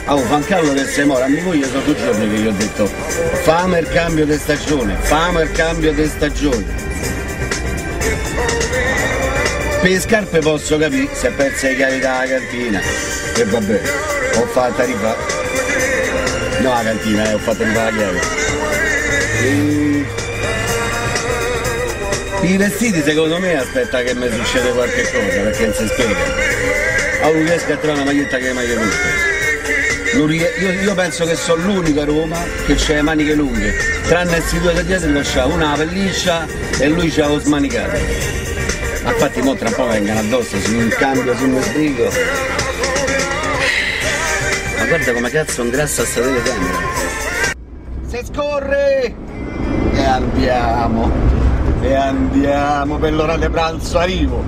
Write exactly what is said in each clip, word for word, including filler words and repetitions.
Oh, Fancallo che sei mora, a mia moglie sono due giorni che gli ho detto fame il cambio di stagione, fame il cambio di stagione. Per le scarpe posso capire se ha perso le chiavi dalla cantina. E vabbè, ho fatto arrivare. No, la cantina, eh, ho fatto arrivare la chiave. E... I vestiti secondo me aspetta che mi succede qualche cosa, perché non si spiega. Oh, non riesco a trovare una maglietta che mi è venuta. Io, io penso che sono l'unico a Roma che c'ha le maniche lunghe, tranne questi due da dietro che c'ha una pelliccia e lui c'ha lo smanicato. Infatti mo tra un po' vengono addosso su un cambio sul sbrigo. Ma guarda come cazzo ingrassa sta telecamera. Se scorre! E andiamo! E andiamo per l'ora di pranzo arrivo!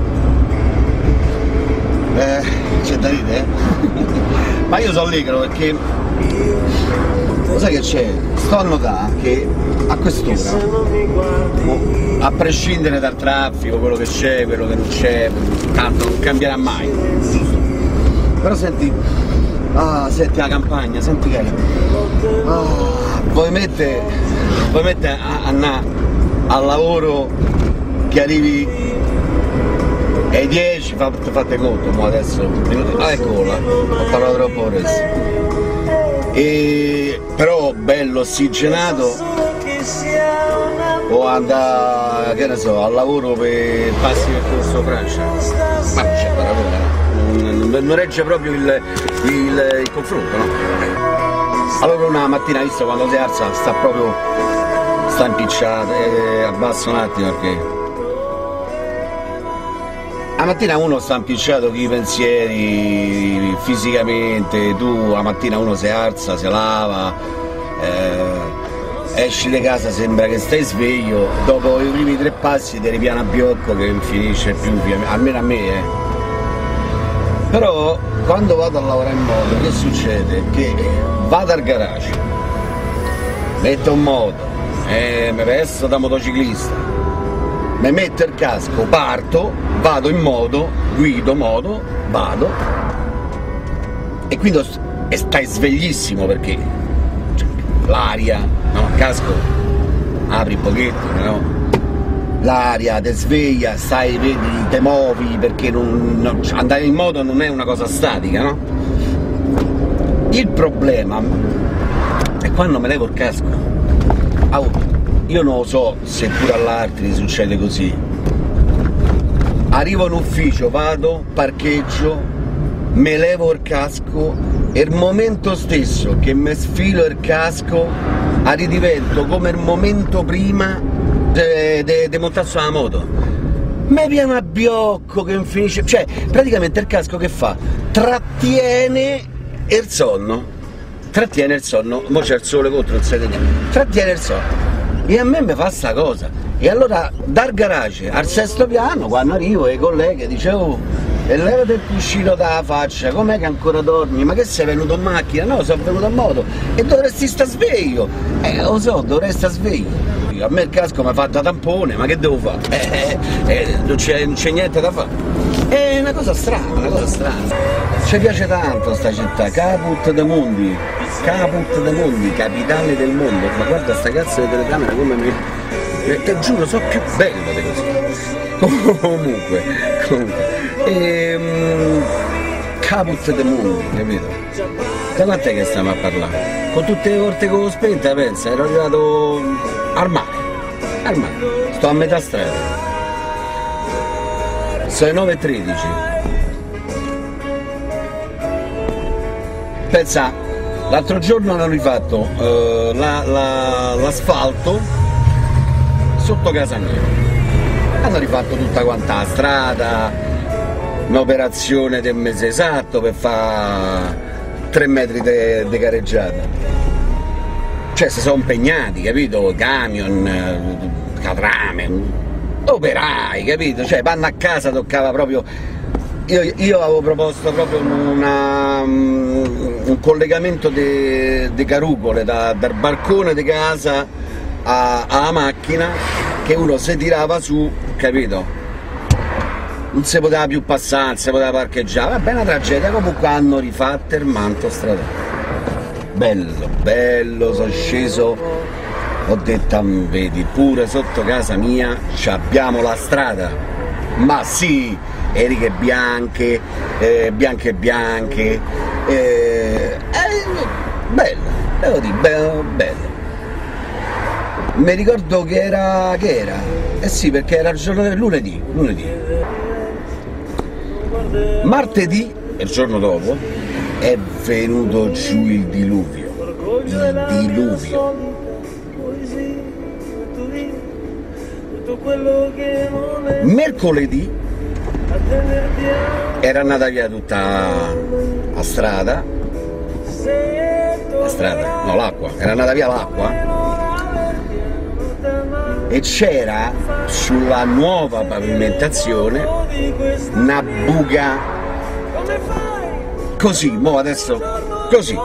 Eh, c'è da dire, eh? Ma io sono allegro perché lo sai che c'è? Sto a notare che a quest'ora, a prescindere dal traffico, quello che c'è, quello che non c'è, tanto non cambierà mai, giusto? Però senti, ah, senti la campagna, senti che ah, vuoi mettere vuoi mettere a, a, al lavoro che arrivi e dieci fate, fate conto, ma adesso ah, eccola, ho parlato troppo adesso. E però bello ossigenato o andare, che ne so, al lavoro per passi per corso Francia, ma non c'è paragone, no? non, non regge proprio il, il, il confronto, no? Allora una mattina, visto quando si alza, sta proprio sta impicciata, e abbasso un attimo perché la mattina uno sta impicciato con i pensieri, fisicamente, tu la mattina uno si alza, si lava, eh, esci di casa, sembra che stai sveglio, dopo i primi tre passi ti ripiana a biocco che non finisce più, almeno a me, eh. Però quando vado a lavorare in moto, che succede? Che vado al garage, metto un moto, eh, mi vesto da motociclista, mi metto il casco, parto, vado in moto, guido moto, vado e quindi e stai sveglissimo perché cioè, l'aria, no? Il casco apri un pochetto, no? L'aria ti sveglia, stai, vedi, te muovi perché non, non, andare in moto non è una cosa statica, no? Il problema è quando me levo il casco. Oh, io non lo so se pure all'altri succede così. Arrivo in ufficio, vado, parcheggio, me levo il casco e il momento stesso che mi sfilo il casco ridivento come il momento prima di montare sulla moto. Mi viene a biocco che non finisce, cioè praticamente il casco che fa? Trattiene il sonno, trattiene il sonno, mo c'è il sole contro, non sai niente, trattiene il sonno. E a me mi fa sta cosa, e allora dal garage al sesto piano, quando arrivo, i colleghi dicevo, e levate il cuscino dalla faccia, com'è che ancora dormi? Ma che sei venuto in macchina? No, sono venuto a moto, e dovresti sta sveglio, eh lo so, dovrei sta sveglio. A me il casco mi ha fatto tampone, ma che devo fare? Eh, eh, eh, non c'è niente da fare. È una cosa strana, una cosa strana. Ci piace tanto sta città, Caput dei Mondi, Caput dei Mondi, capitale del mondo. Ma guarda sta cazzo di telecamera come mi... Te giuro, so più bello di così. Comunque, comunque. Ehm, Caput dei Mondi, capito? Da quant'è che stiamo a parlare? Con tutte le porte con spenta, pensa, ero arrivato al mare, al mare, sto a metà strada. Sono le nove e tredici. Pensa, l'altro giorno hanno rifatto uh, l'asfalto la, la, sotto casa mia. Hanno rifatto tutta quanta la strada, un'operazione del mese esatto per fare tre metri di careggiata. Cioè si sono impegnati, capito? Camion, catrame, operai, capito? Cioè vanno a casa, toccava proprio... Io, io avevo proposto proprio una, un collegamento di carupole da, dal balcone di casa alla macchina, che uno si tirava su, capito? Non si poteva più passare, non si poteva parcheggiare, vabbè, una tragedia. Comunque hanno rifatto il manto stradale. bello, bello, sono sceso, ho detto, vedi, pure sotto casa mia abbiamo la strada, ma sì, eriche bianche, eh, bianche bianche, eh, eh, bello, devo dire, bello, bello. Mi ricordo che era, che era, eh sì, perché era il giorno del lunedì, lunedì. Martedì, il giorno dopo, è venuto giù il diluvio, il diluvio. Mercoledì era andata via tutta la strada, la strada, no l'acqua, era andata via l'acqua e c'era sulla nuova pavimentazione una buca così, mo adesso così,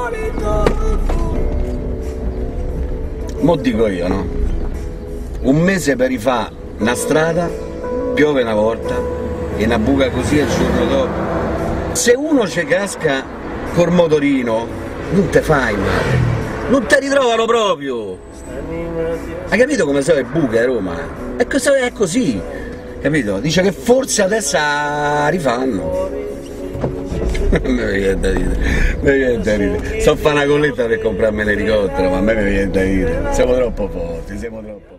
mo dico io, no? Un mese per rifare una strada, piove una volta e una buca così il giorno dopo. Se uno ci casca col motorino non te fai male, non te ritrovano proprio. Hai capito come sono le buche a Roma? È così, capito? Dice che forse adesso la rifanno. Mi viene da ridere, mi viene da ridere. Sto a fare una colletta per comprarmi l'elicottero, ma a me mi viene da ridere. Siamo troppo forti, siamo troppo